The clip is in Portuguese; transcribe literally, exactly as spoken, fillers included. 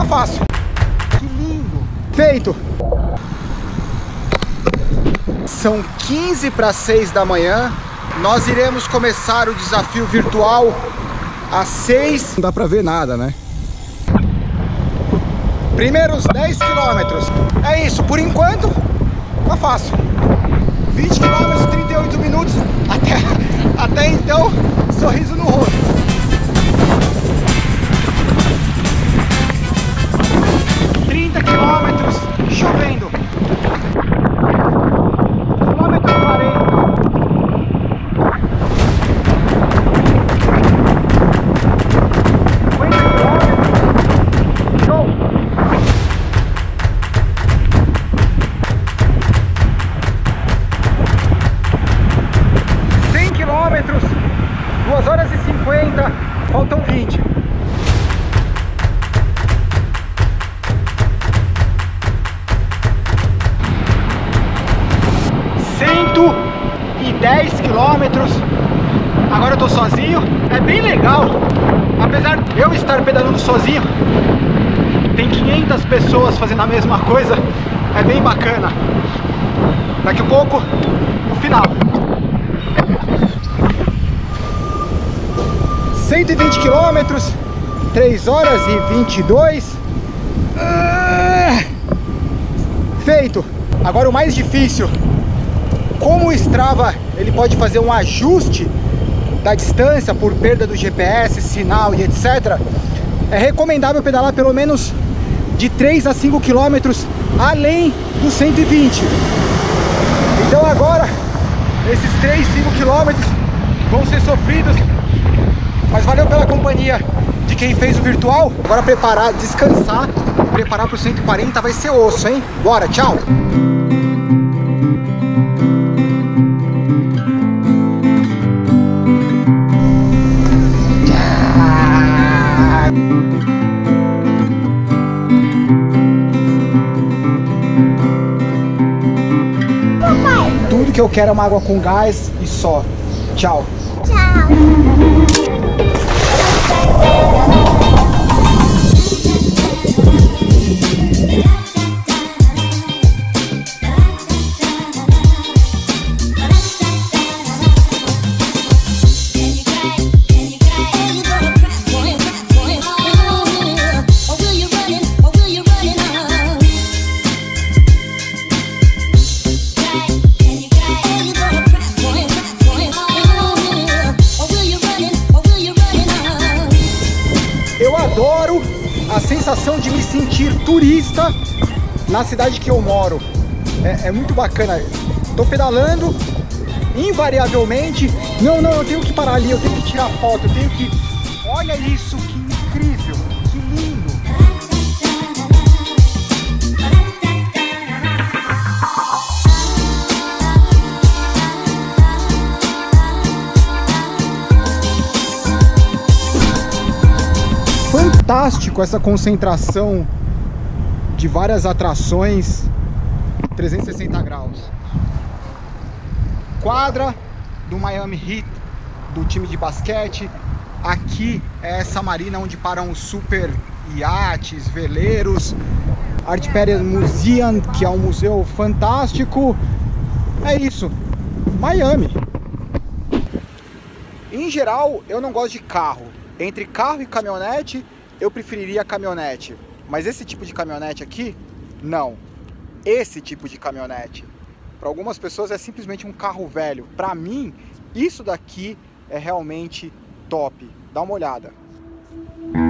fácil. Que lindo. Feito. São quinze para seis da manhã. Nós iremos começar o desafio virtual às seis. Não dá pra ver nada, né? Primeiros dez quilômetros. É isso, por enquanto tá fácil. vinte quilômetros, trinta e oito minutos. Até, até então, sorriso no rosto. trinta quilômetros, chovendo. Quilômetro quarenta. duas horas e cinquenta, faltam vinte. cento e dez quilômetros. Agora eu tô sozinho. É bem legal. Apesar de eu estar pedalando sozinho, tem quinhentas pessoas fazendo a mesma coisa. É bem bacana. Daqui a pouco, o final. cento e vinte quilômetros, três horas e vinte e dois. Ah, feito. Agora o mais difícil. Como o Strava ele pode fazer um ajuste da distância por perda do G P S, sinal e etcétera. É recomendável pedalar pelo menos de três a cinco quilômetros além dos cento e vinte. Então agora esses três, cinco quilômetros vão ser sofridos. Mas valeu pela companhia de quem fez o virtual. Agora preparar, descansar, preparar para o cento e quarenta vai ser osso, hein? Bora, tchau! Papai. Tudo que eu quero é uma água com gás e só. Tchau! Tchau! Adoro a sensação de me sentir turista na cidade que eu moro. É, é muito bacana. Tô pedalando, invariavelmente. Não, não, eu tenho que parar ali, eu tenho que tirar foto, eu tenho que... Olha isso, que incrível, que lindo. Fantástico essa concentração de várias atrações trezentos e sessenta graus. Quadra do Miami Heat, do time de basquete. Aqui é essa marina onde param os super iates, veleiros. Art Palace Museum, que é um museu fantástico. É isso, Miami. Em geral, eu não gosto de carro. Entre carro e caminhonete, eu preferiria caminhonete. Mas esse tipo de caminhonete aqui, não. Esse tipo de caminhonete, para algumas pessoas é simplesmente um carro velho. Para mim, isso daqui é realmente top. Dá uma olhada.